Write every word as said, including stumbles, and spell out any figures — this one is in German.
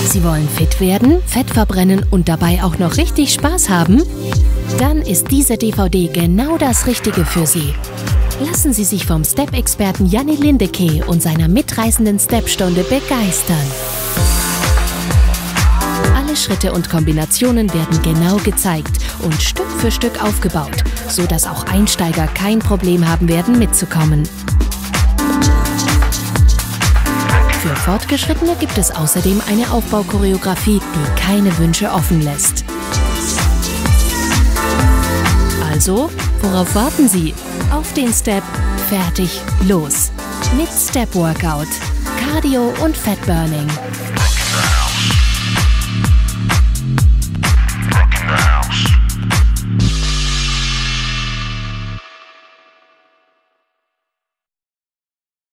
Sie wollen fit werden, Fett verbrennen und dabei auch noch richtig Spaß haben? Dann ist diese D V D genau das Richtige für Sie. Lassen Sie sich vom Step-Experten Janni Lindeke und seiner mitreißenden Step-Stunde begeistern. Alle Schritte und Kombinationen werden genau gezeigt und Stück für Stück aufgebaut, sodass auch Einsteiger kein Problem haben werden, mitzukommen. Für Fortgeschrittene gibt es außerdem eine Aufbauchoreografie, die keine Wünsche offen lässt. Also, worauf warten Sie? Auf den Step, fertig, los! Mit Step Workout, Cardio und Fat Burning.